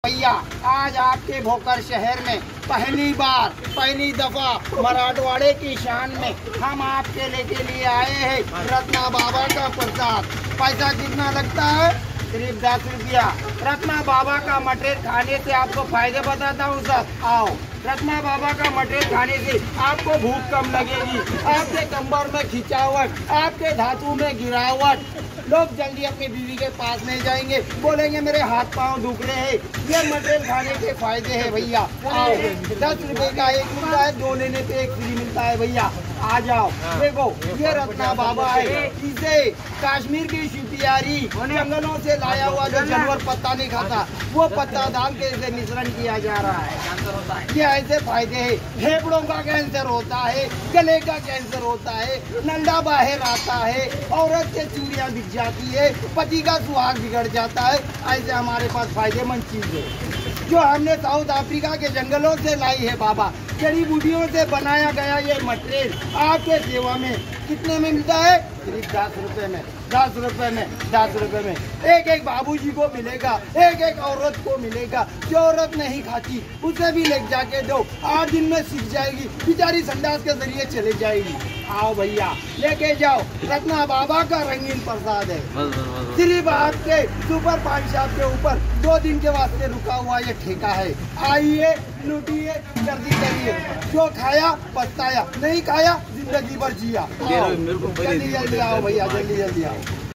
भैया आज आपके भोकर शहर में पहली दफा मराठवाड़े की शान में हम आपके लेके लिए आए हैं रत्ना बाबा का प्रसाद। पैसा कितना लगता है? सिर्फ 10 रुपया। रत्ना बाबा का मटेरियल खाने से आपको फायदे बताता हूँ सर। आओ, रत्ना बाबा का मटेरियल खाने से आपको भूख कम लगेगी, आपके कंबर में खिंचावट, आपके धातु में गिरावट। लोग जल्दी अपनी बीवी के पास नहीं जाएंगे, बोलेंगे मेरे हाथ पांव दुख रहे हैं। ये मटेरियल खाने के फायदे हैं भैया। आओ, 10 रुपए का एक मिलता है, 2 लेने पे 1 फ्री मिलता है भैया। आ जाओ, देखो ये रत्ना बाबा है। इसे कश्मीर की शिपियारी जंगलों से लाया हुआ जो जानवर पत्ता नहीं खाता, वो पत्ता डाल के इसे मिश्रण किया जा रहा है। ये ऐसे फायदे हैं। फेफड़ों का कैंसर होता है, गले का कैंसर होता है, नंदा बाहर आता है, औरत के चूड़ियां दिख जाती है, पति का सुहाग बिगड़ जाता है। ऐसे हमारे पास फायदेमंद चीज है जो हमने साउथ अफ्रीका के जंगलों से लाई है बाबा। जड़ी बूटियों से बनाया गया ये मटेरियल आपके सेवा में कितने में मिलता है? सिर्फ 10 रुपए में, 10 रुपए में, 10 रुपए में। एक बाबूजी को मिलेगा, एक औरत को मिलेगा। जो औरत नहीं खाती उसे भी ले जाके दो, 8 दिन में सीख जाएगी, बेचारी संडास के जरिए चले जाएगी। आओ भैया लेके जाओ, रत्ना बाबा का रंगीन प्रसाद है। सिर्फ आपके सुपर पान शॉप के ऊपर 2 दिन के वास्ते रुका हुआ ये ठेका है। आइए, लूटिए, जल्दी करिए। जो खाया पछताया, नहीं खाया जिंदगी भर जिया। जल्दी जल्दी आओ भैया, जल्दी जल्दी आओ।